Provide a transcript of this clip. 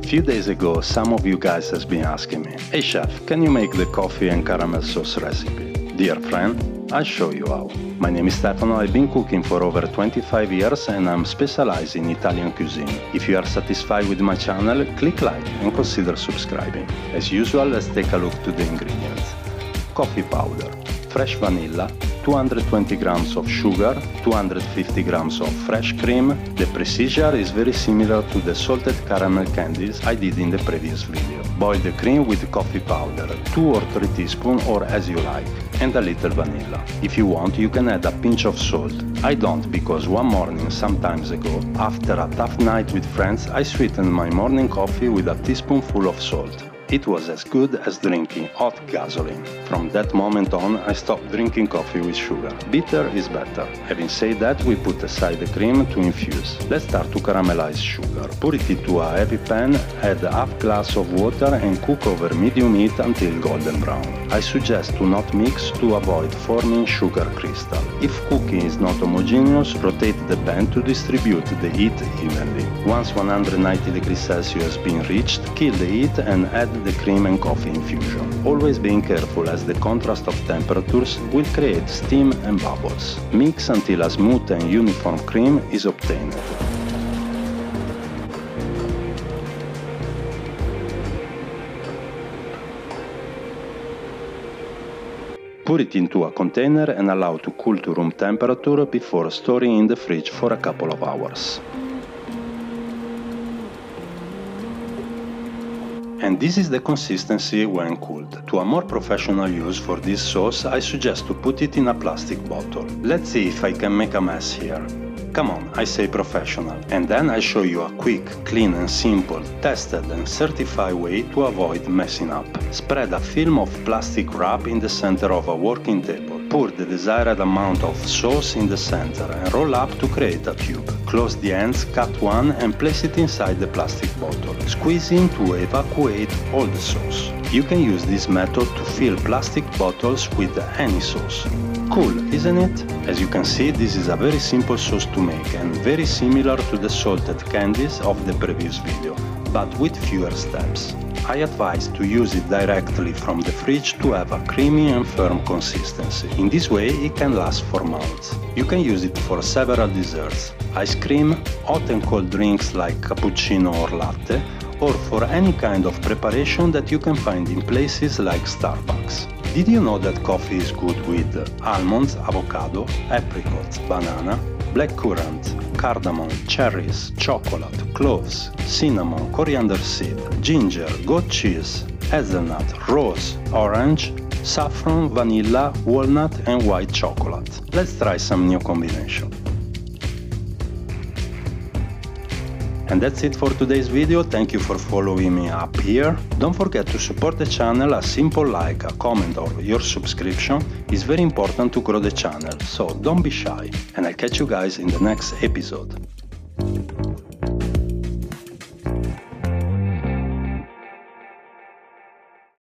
Few days ago, some of you guys has been asking me, "Hey chef, can you make the coffee and caramel sauce recipe?" Dear friend, I'll show you how. My name is Stefano, I've been cooking for over 25 years and I'm specialized in Italian cuisine. If you are satisfied with my channel, click like and consider subscribing. As usual, let's take a look to the ingredients. Coffee powder, fresh vanilla, 220 grams of sugar, 250 grams of fresh cream. The procedure is very similar to the salted caramel candies I did in the previous video. Boil the cream with coffee powder, 2 or 3 teaspoons or as you like, and a little vanilla. If you want, you can add a pinch of salt. I don't, because one morning, some times ago, after a tough night with friends, I sweetened my morning coffee with a teaspoonful of salt. It was as good as drinking hot gasoline. From that moment on, I stopped drinking coffee with sugar. Bitter is better. Having said that, we put aside the cream to infuse. Let's start to caramelize sugar. Pour it into a heavy pan, add half glass of water and cook over medium heat until golden brown. I suggest to not mix to avoid forming sugar crystal. If cooking is not homogeneous, rotate the pan to distribute the heat evenly. Once 190 degrees Celsius has been reached, kill the heat and add the cream and coffee infusion. Always being careful as the contrast of temperatures will create steam and bubbles. Mix until a smooth and uniform cream is obtained. Put it into a container and allow to cool to room temperature before storing in the fridge for a couple of hours. And this is the consistency when cooled. To a more professional use for this sauce, I suggest to put it in a plastic bottle. Let's see if I can make a mess here. Come on, I say professional. And then I show you a quick, clean and simple, tested and certified way to avoid messing up. Spread a film of plastic wrap in the center of a working table. Pour the desired amount of sauce in the center and roll up to create a tube. Close the ends, cut one and place it inside the plastic bottle. Squeeze in to evacuate all the sauce. You can use this method to fill plastic bottles with any sauce. Cool, isn't it? As you can see, this is a very simple sauce to make and very similar to the salted candies of the previous video, but with fewer steps. I advise to use it directly from the fridge to have a creamy and firm consistency. In this way it can last for months. You can use it for several desserts, ice cream, hot and cold drinks like cappuccino or latte, or for any kind of preparation that you can find in places like Starbucks. Did you know that coffee is good with almonds, avocado, apricots, banana, blackcurrant, cardamom, cherries, chocolate, cloves, cinnamon, coriander seed, ginger, goat cheese, hazelnut, rose, orange, saffron, vanilla, walnut and white chocolate? Let's try some new combination. And that's it for today's video. Thank you for following me up here. Don't forget to support the channel. A simple like, a comment or your subscription is very important to grow the channel, so don't be shy. And I'll catch you guys in the next episode.